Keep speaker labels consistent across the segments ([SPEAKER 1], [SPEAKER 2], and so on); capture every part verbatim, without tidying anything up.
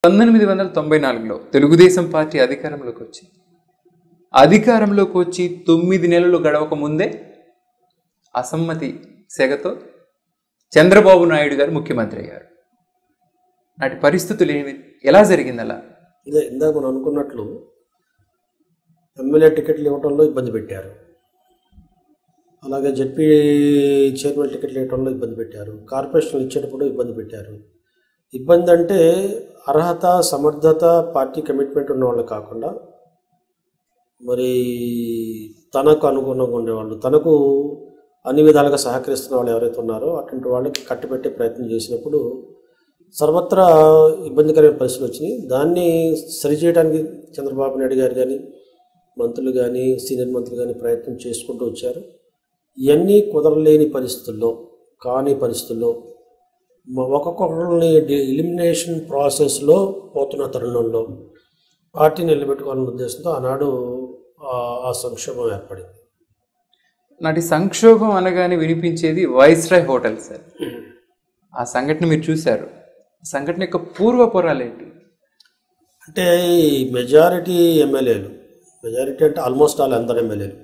[SPEAKER 1] పంతొమ్మిది వందల తొంభై నాలుగులో తెలుగుదేశం పార్టీ అధికారంలోకి వచ్చింది. అధికారంలోకి వచ్చి తొమ్మిది నెలలు గడవక ముందే అసమ్మతి సెగతో చంద్రబాబు నాయుడు గారు ముఖ్యమంత్రి అయ్యారు. నాటి పరిస్థితులు ఏమి, ఎలా జరిగింది అలా?
[SPEAKER 2] ఇదే ఇందాక మనం అనుకున్నట్లు ఎమ్మెల్యే టికెట్లు ఇవ్వడంలో ఇబ్బంది పెట్టారు, అలాగే జడ్పీ చైర్మన్ టికెట్లు ఇవ్వడంలో ఇబ్బంది పెట్టారు, కార్పొరేషన్లు ఇచ్చేటప్పుడు ఇబ్బంది పెట్టారు. ఇబ్బంది అంటే అర్హత, సమర్థత, పార్టీ కమిట్మెంట్ ఉన్న వాళ్ళు కాకుండా మరి తనకు అనుగుణంగా ఉండేవాళ్ళు, తనకు అన్ని విధాలుగా సహకరిస్తున్న వాళ్ళు ఎవరైతే ఉన్నారో అటువంటి వాళ్ళకి కట్టుబెట్టే ప్రయత్నం చేసినప్పుడు సర్వత్రా ఇబ్బందికరమైన పరిస్థితులు వచ్చినాయి. దాన్ని సరిచేయడానికి చంద్రబాబు నాయుడు గారు కానీ, మంత్రులు కానీ, సీనియర్ మంత్రులు కానీ ప్రయత్నం చేసుకుంటూ వచ్చారు. ఇవన్నీ కుదరలేని పరిస్థితుల్లో, కాని పరిస్థితుల్లో ఒక్కొక్కరిని ఎలిమినేషన్ ప్రాసెస్లో పోతున్న తరుణంలో పార్టీని నిలబెట్టుకోవాలనే ఉద్దేశంతో ఆనాడు ఆ సంక్షోభం ఏర్పడింది.
[SPEAKER 1] నాటి సంక్షోభం అనగానే వినిపించేది వైస్రాయ్ హోటల్ సార్. ఆ సంఘటన మీరు చూశారు. సంఘటన యొక్క పూర్వపురాలు ఏంటి?
[SPEAKER 2] అంటే ఈ మెజారిటీ ఎమ్మెల్యేలు, మెజారిటీ అంటే ఆల్మోస్ట్ ఆల్ అందరు ఎమ్మెల్యేలు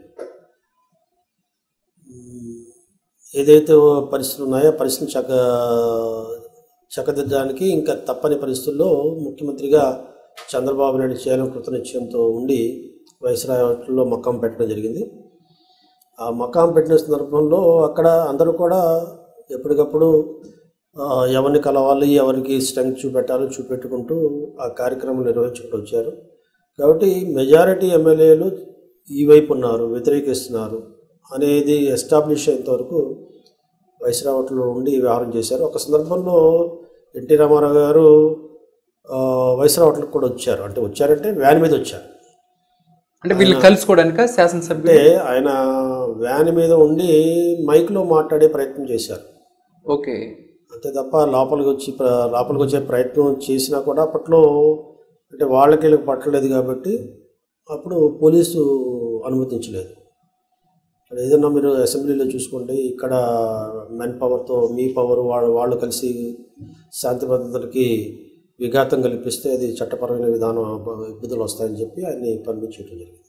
[SPEAKER 2] ఏదైతే పరిస్థితులు ఉన్నాయో పరిస్థితులు చక్క చక్కదిద్దడానికి ఇంకా తప్పని పరిస్థితుల్లో ముఖ్యమంత్రిగా చంద్రబాబు నాయుడు చేయాలని కృతనిశ్చయంతో ఉండి వైస్రాయ్ హోటల్లో మకాం పెట్టడం జరిగింది. ఆ మకాం పెట్టిన సందర్భంలో అక్కడ అందరూ కూడా ఎప్పటికప్పుడు ఎవరిని కలవాలి, ఎవరికి స్ట్రెంగ్త్ చూపెట్టాలో చూపెట్టుకుంటూ ఆ కార్యక్రమం నిర్వహించుకుంటూ వచ్చారు. కాబట్టి మెజారిటీ ఎమ్మెల్యేలు ఈ వైపు ఉన్నారు, వ్యతిరేకిస్తున్నారు అనేది ఎస్టాబ్లిష్ అయ్యేంత వరకు వైస్రాయ్ హోటల్లో ఉండి వ్యవహారం చేశారు. ఒక సందర్భంలో ఎన్టీ రామారావు గారు వైస్రాయ్ హోటల్కి కూడా వచ్చారు. అంటే వచ్చారంటే వ్యాన్ మీద వచ్చారు.
[SPEAKER 1] అంటే వీళ్ళు కలుసుకోవడానికి శాసనసభ్యులే
[SPEAKER 2] ఆయన వ్యాన్ మీద ఉండి మైక్లో మాట్లాడే ప్రయత్నం చేశారు.
[SPEAKER 1] ఓకే,
[SPEAKER 2] అంతే తప్ప లోపలికి వచ్చి లోపలికి వచ్చే ప్రయత్నం చేసినా కూడా అప్పట్లో అంటే వాళ్ళకి వీళ్ళకి పట్టలేదు కాబట్టి అప్పుడు పోలీసు అనుమతించలేదు. ఏదన్నా మీరు అసెంబ్లీలో చూసుకోండి, ఇక్కడ మెన్ పవర్తో మీ పవర్ వాళ్ళు వాళ్ళు కలిసి శాంతి భద్రతలకి విఘాతం కల్పిస్తే అది చట్టపరమైన విధానం ఇబ్బందులు వస్తాయని చెప్పి ఆయన్ని పంపించడం జరిగింది.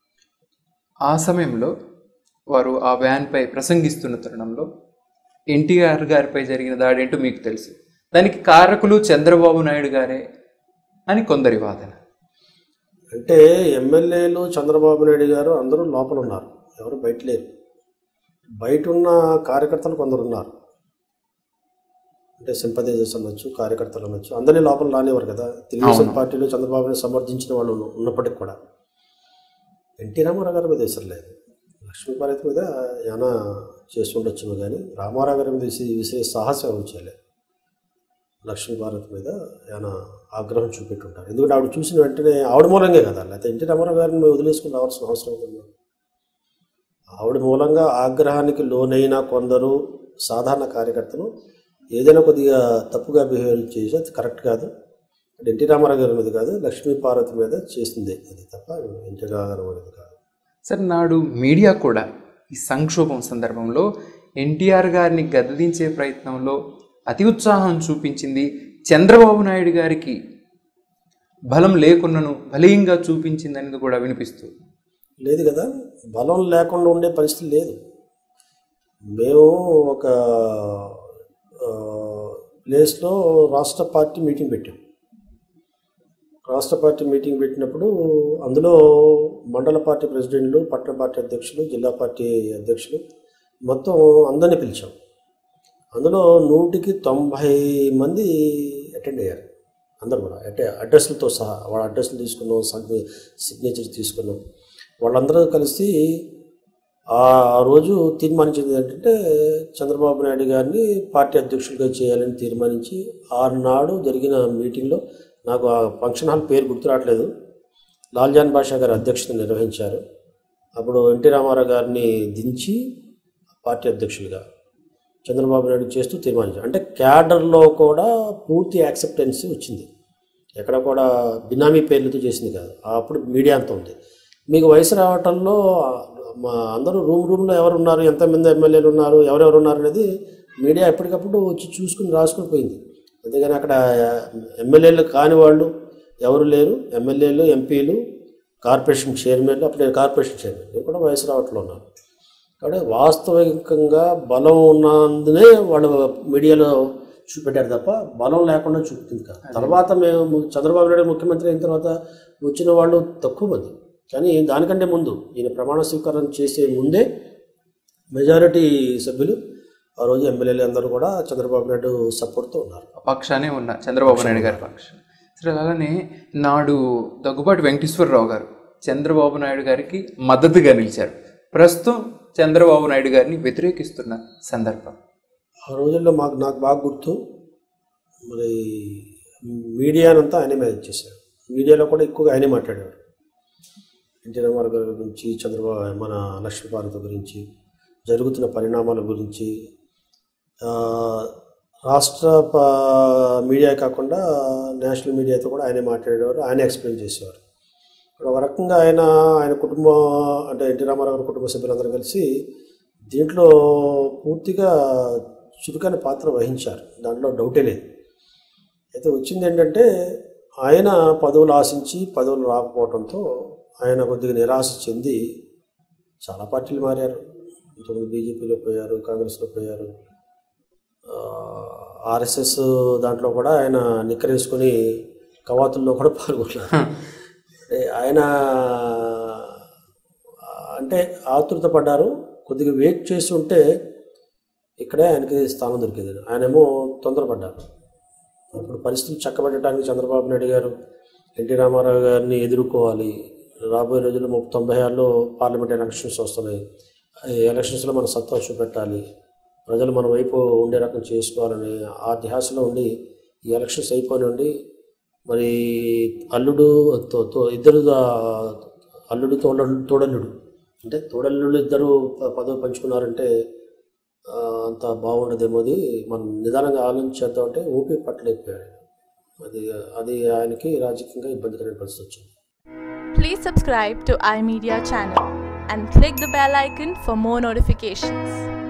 [SPEAKER 1] ఆ సమయంలో వారు ఆ వ్యాన్పై ప్రసంగిస్తున్న తరుణంలో ఎన్టీఆర్ గారిపై జరిగిన దాడి ఏంటో మీకు తెలుసు. దానికి కారకులు చంద్రబాబు నాయుడు గారే అని కొందరి వాదన.
[SPEAKER 2] అంటే ఎమ్మెల్యేలు చంద్రబాబు నాయుడు గారు అందరూ లోపల ఉన్నారు, ఎవరు బయట లేరు. బయట ఉన్న కార్యకర్తలు కొందరు ఉన్నారు, అంటే సింపథైజర్స్ అనొచ్చు, కార్యకర్తలు అనొచ్చు, అందరినీ లోపల రానివ్వరు కదా. తెలుగుదేశం పార్టీలో చంద్రబాబుని సమర్థించిన వాళ్ళు ఉన్నప్పటికి కూడా ఎన్టీ రామారావు గారి మీద విసర లేదు, లక్ష్మీపార్వతి మీద ఏమైనా చేస్తుండొచ్చును, కానీ రామారావు గారి మీద విసి విసిరే సాహసం ఎవరు చేయలేదు. లక్ష్మీపార్వతి మీద ఏమైనా ఆగ్రహం చూపెట్టుంటారు, ఎందుకంటే ఆవిడ చూసిన వెంటనే ఆవిడ మూలంగా కదా, లేకపోతే ఎన్టీ రామారావు గారిని వదిలేసుకుని రావాల్సిన అవసరం ఉంది. ఆవిడ మూలంగా ఆగ్రహానికి లోనైన కొందరు సాధారణ కార్యకర్తలు ఏదైనా కొద్దిగా తప్పుగా బిహేవ్ చేసి అది కరెక్ట్ కాదు, ఎన్టీ రామారావు గారి మీద కాదు, లక్ష్మీపార్వతి మీద చేసిందే అది తప్ప ఎన్టీ రామారావు గారి కాదు.
[SPEAKER 1] సార్, నాడు మీడియా కూడా ఈ సంక్షోభం సందర్భంలో ఎన్టీఆర్ గారిని గద్దించే ప్రయత్నంలో అతి ఉత్సాహం చూపించింది. చంద్రబాబు నాయుడు గారికి బలం లేకున్నను బలీయంగా చూపించింది అనేది కూడా వినిపిస్తుంది.
[SPEAKER 2] లేదు కదా, బలం లేకుండా ఉండే పరిస్థితి లేదు. మేము ఒక ప్లేస్లో రాష్ట్ర పార్టీ మీటింగ్ పెట్టాం. రాష్ట్ర పార్టీ మీటింగ్ పెట్టినప్పుడు అందులో మండల పార్టీ ప్రెసిడెంట్లు, పట్టణ పార్టీ అధ్యక్షులు, జిల్లా పార్టీ అధ్యక్షులు మొత్తం అందరినీ పిలిచాం. అందులో నూటికి తొంభై మంది అటెండ్ అయ్యారు. అందరూ కూడా అంటే అడ్రస్లతో సహా వాళ్ళ అడ్రస్లు తీసుకున్నాం, సిగ్నేచర్ తీసుకున్నాం. వాళ్ళందరూ కలిసి ఆ రోజు తీర్మానించింది ఏంటంటే చంద్రబాబు నాయుడు గారిని పార్టీ అధ్యక్షులుగా చేయాలని తీర్మానించి ఆనాడు జరిగిన మీటింగ్లో, నాకు ఆ ఫంక్షన్ హాల్ పేరు గుర్తు రావట్లేదు, లాల్జాన్ బాషా గారి అధ్యక్షతను నిర్వహించారు. అప్పుడు ఎన్టీ రామారావు గారిని దించి పార్టీ అధ్యక్షులుగా చంద్రబాబు నాయుడు చేస్తూ తీర్మానించారు. అంటే క్యాడర్లో కూడా పూర్తి యాక్సెప్టెన్స్ వచ్చింది, ఎక్కడ కూడా బినామీ పేర్లతో చేసింది కాదు. అప్పుడు మీడియా అంతా ఉంది. మీకు వయసు రావటంలో మా అందరూ రూమ్ రూమ్లో ఎవరు ఉన్నారు, ఎంతమంది ఎమ్మెల్యేలు ఉన్నారు, ఎవరెవరు ఉన్నారు అనేది మీడియా ఎప్పటికప్పుడు వచ్చి చూసుకుని రాసుకుని పోయింది. అంతేగాని అక్కడ ఎమ్మెల్యేలు కాని వాళ్ళు ఎవరు లేరు. ఎమ్మెల్యేలు, ఎంపీలు, కార్పొరేషన్ చైర్మన్లు, అప్పుడు నేను కార్పొరేషన్ చైర్మన్, నేను కూడా వైఎస్ రావట్లో ఉన్నాను. కాబట్టి వాస్తవికంగా బలం ఉన్నందునే వాళ్ళు మీడియాలో చూపెట్టారు తప్ప బలం లేకుండా చూపుతుంది కాదు. తర్వాత మేము చంద్రబాబు నాయుడు ముఖ్యమంత్రి అయిన తర్వాత వచ్చిన వాళ్ళు తక్కువ మంది, కానీ దానికంటే ముందు ఈయన ప్రమాణ స్వీకారం చేసే ముందే మెజారిటీ సభ్యులు ఆ రోజు ఎమ్మెల్యేలు అందరూ కూడా చంద్రబాబు నాయుడు సపోర్ట్తో ఉన్నారు.
[SPEAKER 1] పక్షానే ఉన్నారు, చంద్రబాబు నాయుడు గారి పక్షం. సరే, అలానే నాడు దగ్గుబాటి వెంకటేశ్వరరావు గారు చంద్రబాబు నాయుడు గారికి మద్దతుగా నిలిచారు. ప్రస్తుతం చంద్రబాబు నాయుడు గారిని వ్యతిరేకిస్తున్న సందర్భం.
[SPEAKER 2] ఆ రోజుల్లో మాకు నాకు బాగా గుర్తు, మరి మీడియానంతా ఆయనే మేనేజ్ చేశారు. మీడియాలో కూడా ఎక్కువగా ఆయనే మాట్లాడేవారు. ఎన్టీ రామారావు గారి గురించి, చంద్రబాబు మన లక్ష్మీపార్వతి గురించి, జరుగుతున్న పరిణామాల గురించి, రాష్ట్ర మీడియా కాకుండా నేషనల్ మీడియాతో కూడా ఆయనే మాట్లాడేవారు, ఆయనే ఎక్స్ప్లెయిన్ చేసేవారు. ఒక రకంగా ఆయన ఆయన కుటుంబం అంటే ఎన్టీ రామారావు గారి కుటుంబ సభ్యులందరూ కలిసి దీంట్లో పూర్తిగా చురుకైన పాత్ర వహించారు, దాంట్లో డౌటే లేదు. అయితే వచ్చింది ఏంటంటే ఆయన పదవులు ఆశించి పదవులు రాకపోవడంతో ఆయన కొద్దిగా నిరాశ చెంది చాలా పార్టీలు మారారు. ఇంతకుముందు బీజేపీలో పోయారు, కాంగ్రెస్లో పోయారు, ఆర్ఎస్ఎస్ దాంట్లో కూడా ఆయన నిక్కరేసుకొని కవాతుల్లో కూడా పాల్గొన్నారు. ఆయన అంటే ఆతృత పడ్డారు. కొద్దిగా వెయిట్ చేసి ఉంటే ఇక్కడే ఆయనకి స్థానం దొరికేది. ఆయనేమో తొందరపడ్డారు. అప్పుడు పరిస్థితులు చక్కబెట్టడానికి చంద్రబాబు నాయుడు గారు ఎన్టీ రామారావు గారిని ఎదుర్కోవాలి. రాబోయే రోజుల్లో ముప్పై తొంభై ఆరులో పార్లమెంట్ ఎలక్షన్స్ వస్తున్నాయి. ఈ ఎలక్షన్స్లో మన సత్తా చూపెట్టాలి, ప్రజలు మన వైపు ఉండే రకం చేసుకోవాలని ఆ ధ్యాసలో ఉండి ఈ ఎలక్షన్స్ అయిపోయి ఉండి మరి అల్లుడు ఇద్దరు అల్లుడు తోడ తోడల్లుడు అంటే తోడల్లుడు ఇద్దరు పదవి పంచుకున్నారంటే అంత బాగుండదేమోది, మనం నిదానంగా ఆలోచించేద్దాం అంటే ఓపిక పట్టలేకపోయాడు. అది అది ఆయనకి రాజకీయంగా ఇబ్బందికరమైన పరిస్థితి వచ్చింది.
[SPEAKER 3] Please subscribe to iMedia channel and click the bell icon for more notifications.